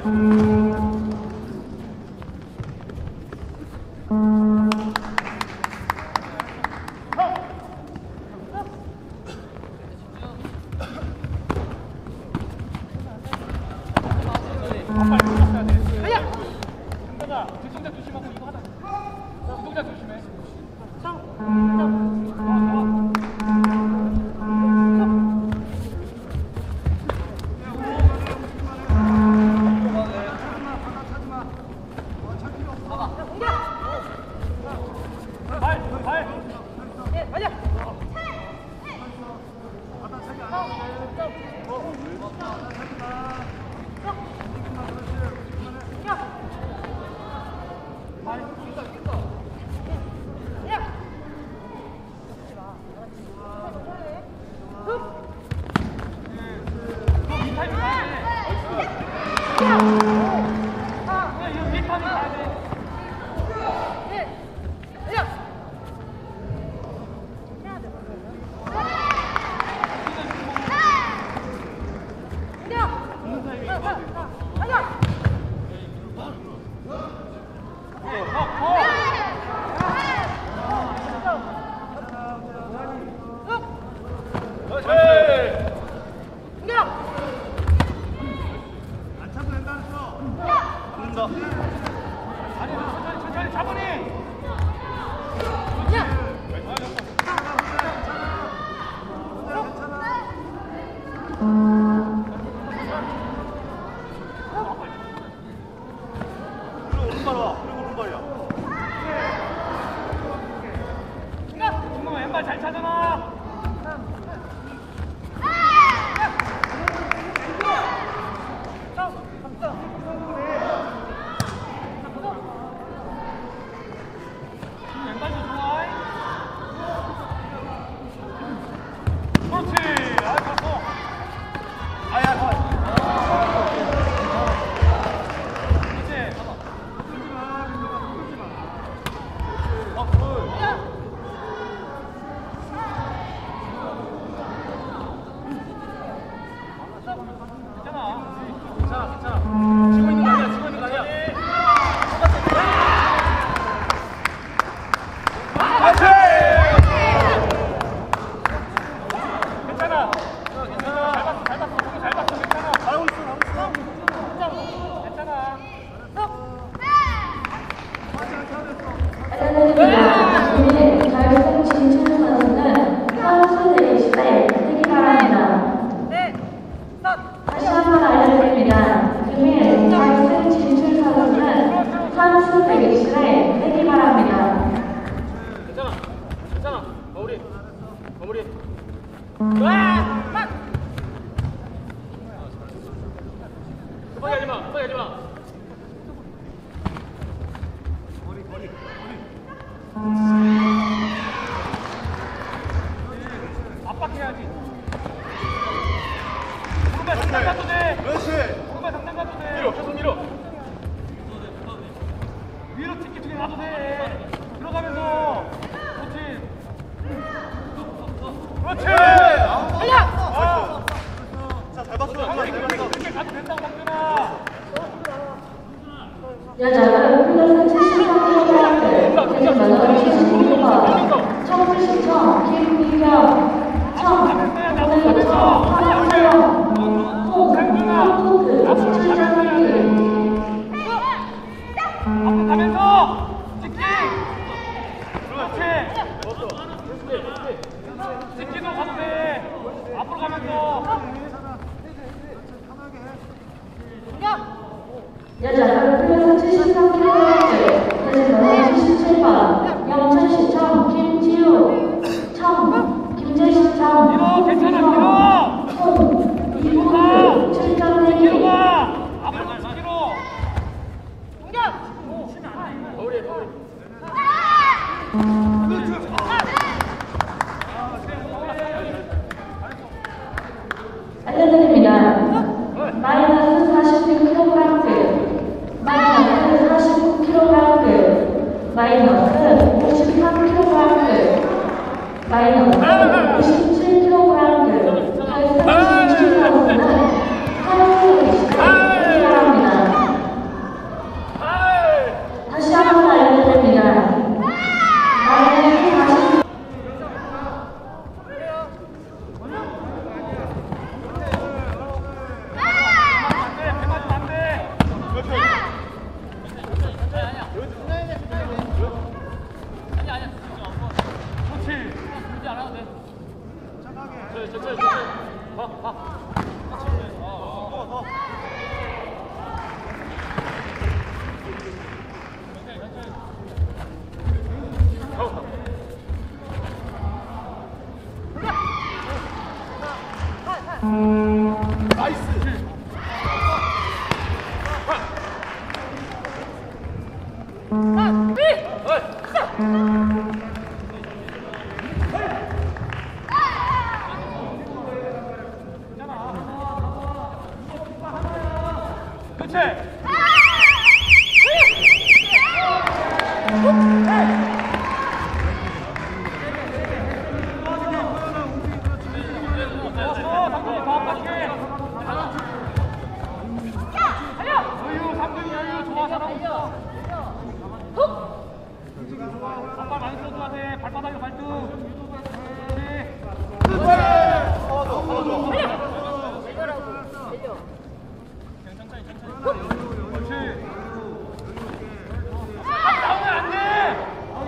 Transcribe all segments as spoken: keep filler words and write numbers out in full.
결승 진출 선수는 선수 대기실에 대기 바랍니다. 아,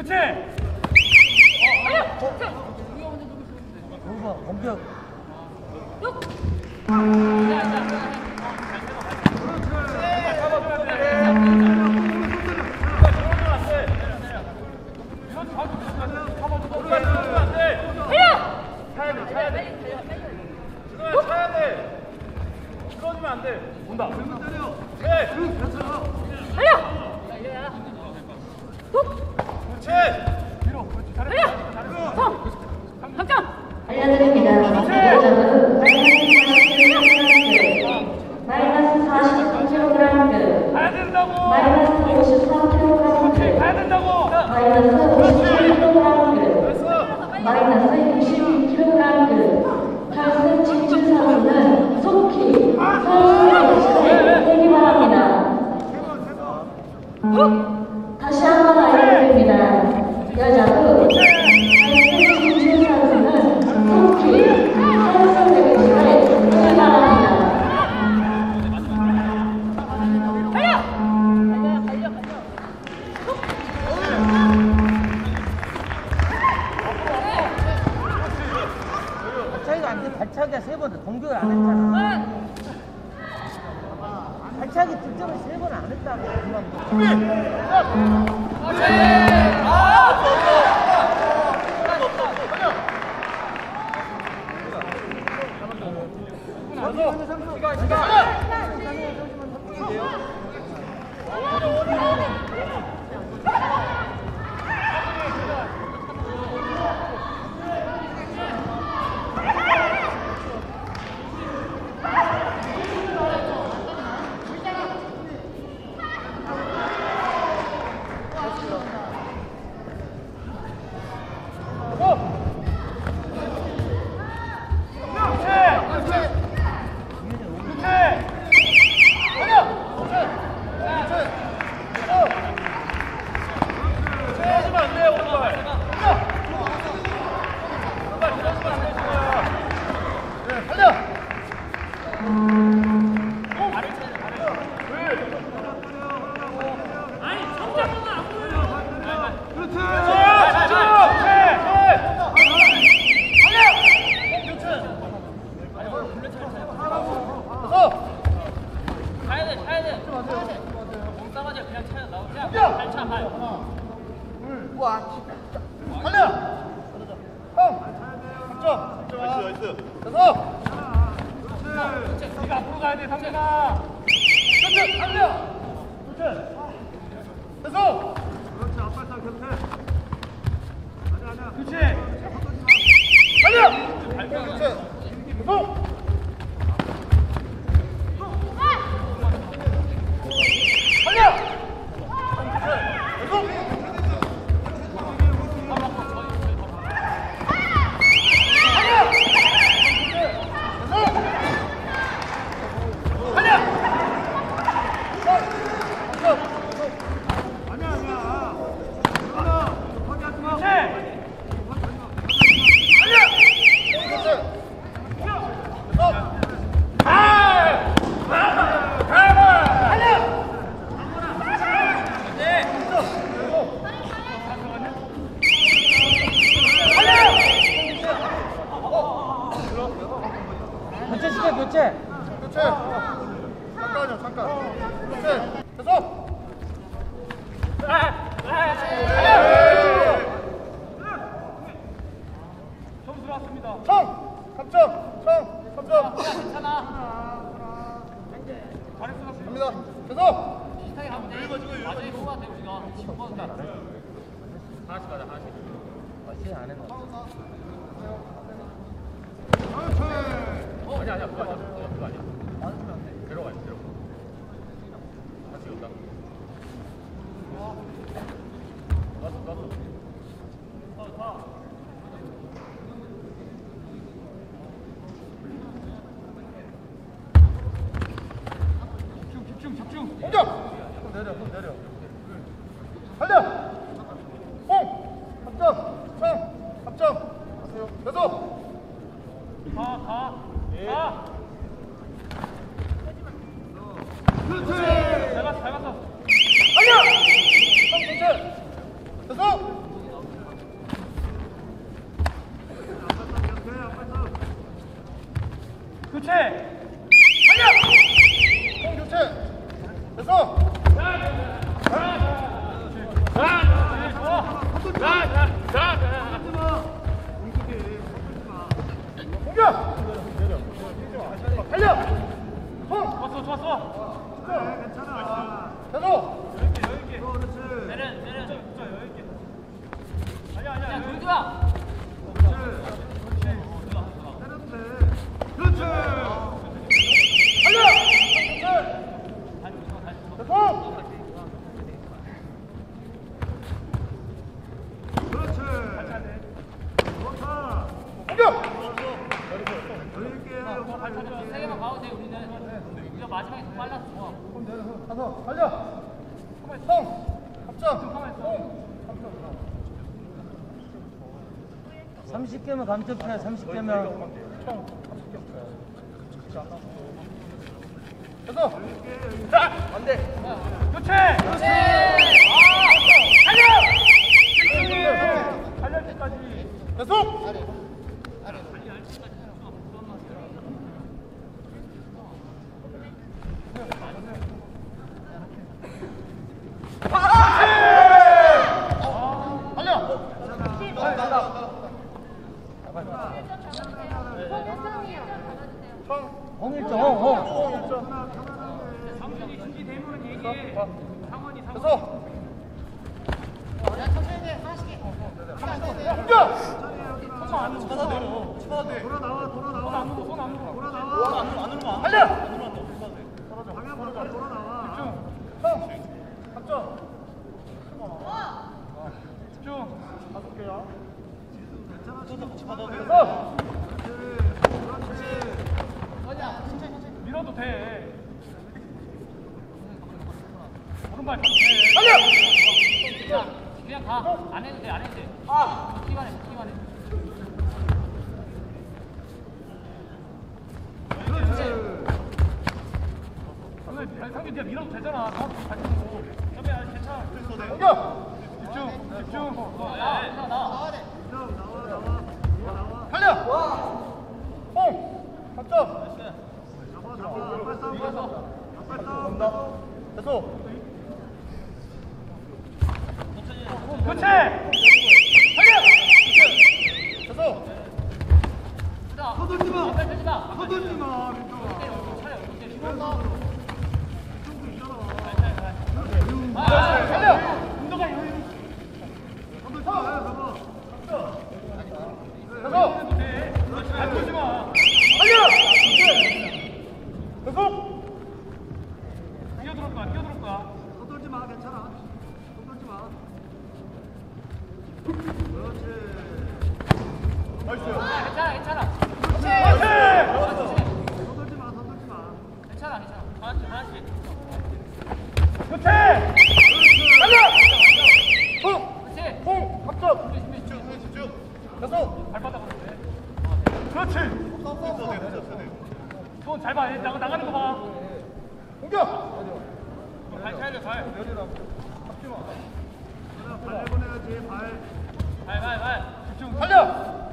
그렇지. 오바 공격. 온다. 달려! 그렇지. 뒤로. 그렇지. 잘했어. 잘했어. 당첨! 알려드립니다. 여자는 마이너스 사십삼 킬로그램급, 가야 된다고. 마이너스 오십삼 킬로그램급, 가야 된다고. 마이너스 오십칠 킬로그램급, 마이너스 육십이 킬로그램급, 팔 센티미터 진출선수는 속히 선수의 자리에 오기 바랍니다. 다시 한번 알려드립니다. 여자부 팔 센티미터 진출선수는 속히 선수의 자리에 오기 바랍니다. 발차기가 안 돼. 발차기가 세 번, 공격을 안 했잖아. 발차기 득점을 세 번 안 했다고. 네가 앞으로 가야 돼, 상대가. 그렇지, 상대야. 그렇지. 됐어. 그렇지, 앞발 딱 곁에. 아니야, 아니야. 그렇지. 달려! 그렇지. 됐어. 달려! 교체 시켜, 교체. 그렇지. 잠깐요, 잠깐. 그렇지. 됐어. 점수 들어왔습니다. 청! 삼 점! 청! 삼 점! 괜찮아. 잘했어. 갑니다. 됐어! 비슷하게 가면 돼. 나중에 후가 돼, 우리가. 후가 돼. 하나씩 가자, 하나씩. 아, 시간 안 했나? 어, 아니야, 아니야. 그거 아니야. 그거 아니야. 맞으면 안 돼. 들어가야 돼, 들어가. 같이 온다. 나도, 나도. 아, 다. 집중, 집중, 집중. 공격! 손 내려, 손 내려. 달려! 공! 삼 점! 청! 삼 점! 됐어! 가, 가. 가. 그렇지! 잘 갔어, 잘 갔어. 달려! 청! 그렇지! 됐어! 달려! 공 교체! 됐어! 공격! 달려! 손! 좋았어 좋았어. 괜찮아. 계속! 내려 내려 좀 여유 있게. 아니야 아니야 동주야. 그렇지! 달려! 됐어! 그렇지! 좋다! 공격! 세 개만 가도 돼 우리는. 우리가 마지막에 더 빨라서 좋아. 가서 달려! 성! 합정! 성! 삼십 개면 감점이야. 삼십 개면. 됐어! 자 안돼. 교체. 교체. 달려. 달려 때까지. 계속! 홍일점, 홍, 홍. 상준이 준비되면은 얘기해. 상원이 상원. 됐어! 공격! 돌아 나와 돌아 나와 안 누르고 손 안 누르고. 돌아 나와 달려! 방향 바꿔 돌아 나와 성! 합정! 집중. 다섯 개야. 괜찮아 지금 집어넣어 됐어! 밀어도 돼. 오른발 돼. 달려! 야, 그냥 가. 안 해도 돼, 안 해도 돼. 아, 먹기만 해, 먹기만 해. 오늘 상규 네가 밀어도 되잖아. 정확히 잘 치고. 선배, 아, 괜찮아. 공격! 집중, 집중. 어, 야, 야, 나와. 나와 나와 나와 나와 달려! 홍! 합정! 잡아 잡아 앞발 싸움 앞발 싸움 됐어! 교체! 달려! 됐어! 서둘지 마 앞에 빼지 마. 서둘지 마 민정아 차려, 이렇게. 아, 달려! 운동가 여유. 서둘지 마 잡아 됐어! 해도 돼. 안 돌지 마. 달려! 됐어! 뛰어들어올 거야, 뛰어들어올 거야. 서둘지 마 괜찮아 서둘지 마 그렇지 나이스! 괜찮아, 괜찮아. 나이스! 서둘지 마 서둘지 마 괜찮아, 괜찮아. 하나씩, 하나씩. 교체! 달려! 홍! 그렇지. 홍! 합정! 준비, 준비, 준비. 됐어! 발바닥 으로 돼. 그렇지. 손 잘 봐. 나가 나가는 거 봐. 공격! 발 차려, 발. 발 내보내야지 발 발, 발, 발. 집중. 달려!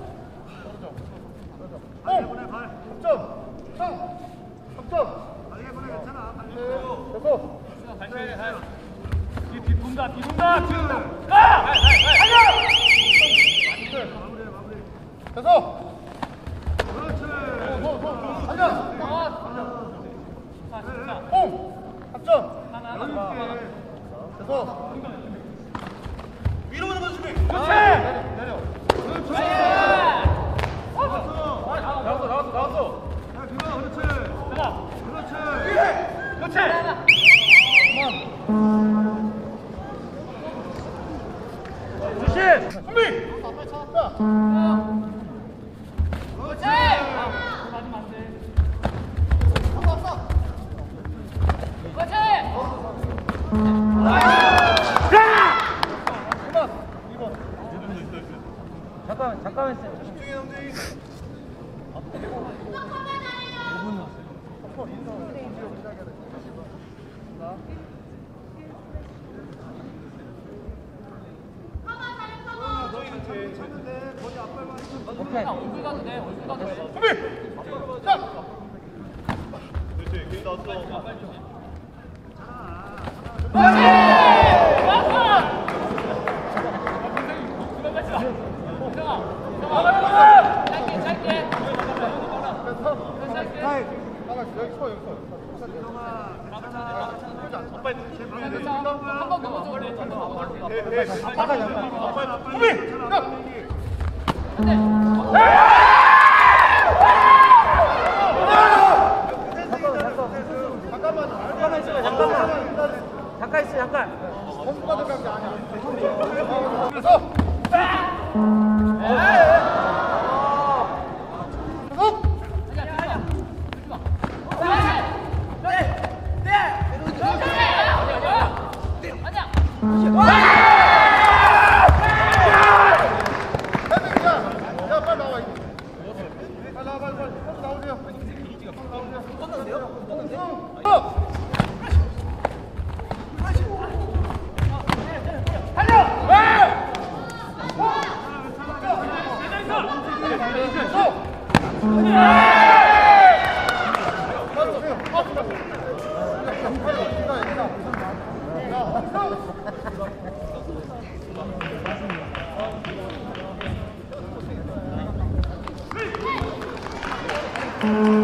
발 홍! 내보내 발 합정! 성! 합정! 발 내보내 괜찮아 발 됐어! 발 차려, 발. 뒤, 뒤 돈다, 뒤 돈다, 뒤 돈다. 가! 발, 발, 발. 달려! 마무리 마무리 됐어! 그렇지 달려! 어. 자, 자. 홍! 합정! 하나, 하나, 여유 하나. 있게 됐어! 그렇지. 내려! 그렇지 나왔어! 나왔어! 나왔어! 야 그거 그렇지 나가. 그렇지 그렇지. 조심! 준비! 자! 그렇지. 맞으면 안 돼. 그렇지. 그만! 이 번. 잠깐만, 잠깐만 있어. 집중해, 남들이. 한번 인사 공지로 시작해야 돼. 자. 괜찮은데 거기 앞발만 있으면 오케이. 얼굴 가도 돼, 얼굴 가도 돼. 준비! 자! 잠깐만 있어봐 잠깐만. 잠깐 있어 잠깐. 공부가 들어간 게 아니야. 그래서 야, 빨리 나와 이제. 빨리 나와, 빨리 빨리. 선수 나오세요. 떴는데요? 떴는데요? 어! 음.